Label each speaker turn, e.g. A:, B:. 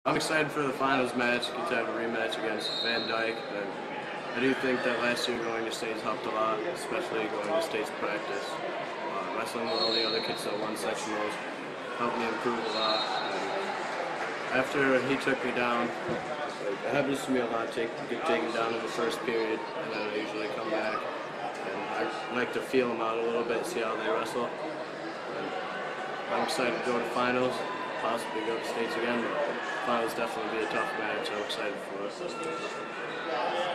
A: I'm excited for the finals match, get to have a rematch against Van Dyke. I do think that last year going to states helped a lot, especially going to states practice. Wrestling with all the other kids that won sectionals helped me improve a lot. And after he took me down, it happens to me a lot to get taken down in the first period, and then I usually come back. And I like to feel them out a little bit, see how they wrestle. And I'm excited to go to finals, possibly go to states again. But finals definitely be a tough match. I'm excited for it.